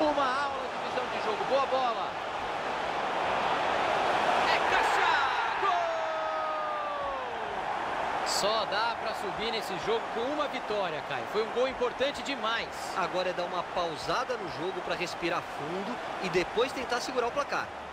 Uma aula de visão de jogo. Boa bola. É caixa! Gol! Só dá para subir nesse jogo com uma vitória, Caio. Foi um gol importante demais. Agora é dar uma pausada no jogo para respirar fundo e depois tentar segurar o placar.